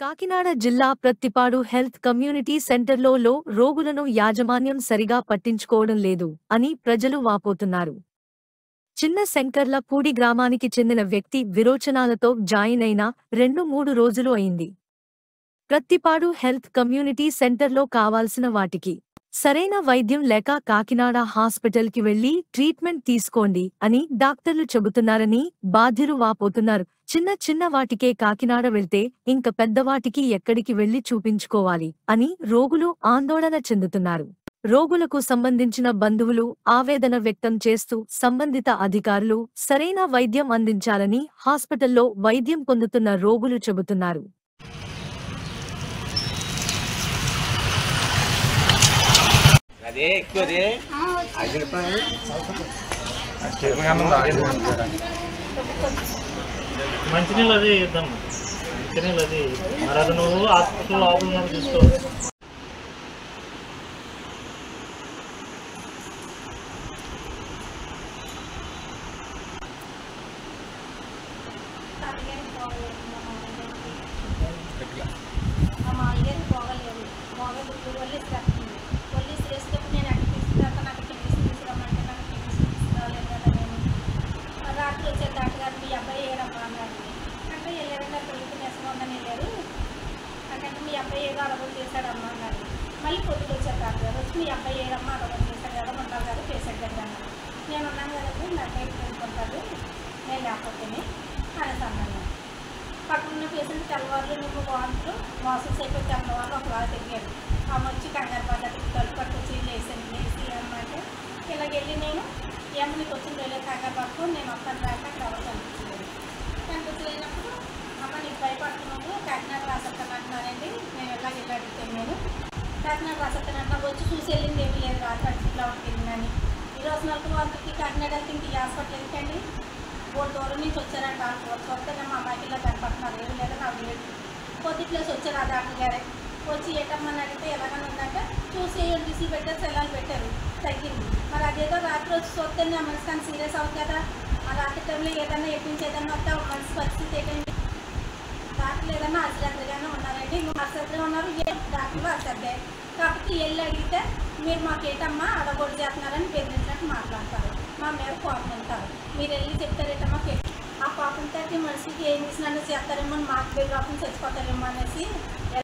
కాకినాడ జిల్లా Prathipadu health community సెంటర్లో రోగులను యాజమాన్యం సరిగా పట్టించుకోవడం లేదు అని ప్రజలు వాపోతున్నారు. చిన్న శంకర్లపూడి గ్రామానికి చెందిన వ్యక్తి విరోచనాలతో జాయిన్ అయిన 2-3 రోజులు అయింది. ప్రత్తిపాడు హెల్త్ కమ్యూనిటీ సెంటర్లో కావాల్సిన వాటికి సరైన వైద్యం లేక కాకినాడ హాస్పిటల్కి వెళ్లి ట్రీట్మెంట్ తీసుకోండి అని డాక్టర్లు చెబుతున్నారని బాధితులు వాపోతున్నారు. చిన్న వాటికే కాకినాడ వెళ్తే ఇంక పెద్దవాటికి ఎక్కడికి వెళ్లి చూపించుకోవాలి అని రోగులు ఆందోళన చెందుతున్నారు. రోగులకు సంబంధించిన బంధువులు ఆవేదన వ్యక్తం చేస్తూ సంబంధిత అధికారులు సరైన వైద్యం అందించాలని హాస్పిటల్లో వైద్యం పొందుతున్న రోగులు చెబుతున్నారు. మంచినీళ్ళు అది ఇద్దాం. మంచినీళ్ళు అది మరి అది నువ్వు హాస్పిటల్ లోపల తీసుకో. మీ అబ్బాయి ఏదో అడగలు చేశాడమ్మా అన్నారు. మళ్ళీ పొద్దుకు వచ్చారు డాక్టర్ వచ్చి మీ అబ్బాయి ఏదమ్మా అడగలు చేశాడు కదా ఉంటారు కదా పేషెంట్ కదా అన్నారు. నేను ఉన్నాను కదండి నా అబ్బాయికి తెలుసుకుంటారు నేను లేకపోతేనే అనేసి అన్నాను. పక్కన ఉన్న పేషెంట్ తెల్లవారులు నువ్వు వాంతులు మోసం అయిపోయి తెల్లవారు ఒకవేళ తిరిగారు. ఆమె వచ్చి కంగారు పడ్డది తలుపు పట్టుకొచ్చి లేచి అమ్మంటే ఇలాగెళ్ళి నేను ఏమో నీకు వచ్చిన రోజులే కంగారు పట్టుకు నేను వస్తాను రాక అక్కడ ఎవరు కనిపించలేదు. కనిపించలేనప్పుడు అమ్మ నీకు భయపడుతున్నాను కాకినాడ రాసెత్తానంటున్నానండి. నేను వెళ్ళి అడుగుతాను. నేను కాకినాడ రాసెత్తానంటున్నా వచ్చి చూసి వెళ్ళింది ఏమీ లేదు రాత్రిలో వెళ్ళిందని. ఈరోజు 4 వాళ్ళకి కాకినాడ వెళ్తే ఇంక ఈ హాస్పిటల్ ఎందుకండి బోర్డు దూరం నుంచి వచ్చారంట. వస్తే మా అమ్మాయికి ఇలా కనపడుతున్నారు ఏమి లేదా నాకు లేదు. పొద్దుట్లేసి వచ్చారు ఆ డాక్టర్ గారే వచ్చి ఏటమ్మని అడిగితే ఎలాగని ఉందంటే చూసి డీసీ పెట్టారు సెల్లాలు పెట్టారు తగ్గింది. మరి అదేదో రాత్రి వచ్చి చూస్తే నా మనసు కానీ సీరియస్ అవుతుంది కదా. ఆ రాత్రి టైంలో ఏదన్నా ఎప్పించి ఏదన్నా వస్తే మనసు పరిస్థితి ఏంటండి. డాక్టర్లు ఏదన్నా అశ్రద్ధగానే ఉన్నారండి. అశ్రద్ధగా ఉన్నారు డాక్టర్లు అశ్రద్ధే కాబట్టి వెళ్ళి అడిగితే మీరు మాకు ఏటమ్మా అడగొడ్డు చేస్తున్నారని బెదిరించినట్టు మాట్లాడతారు. మా మీద కోపం ఉంటారు. మీరు వెళ్ళి చెప్తారేటమ్మా ఆ కోపంతో మనిషికి ఏం చేసినా చేస్తారేమో మాకు బెదిరి చచ్చిపోతారేమో అనేసి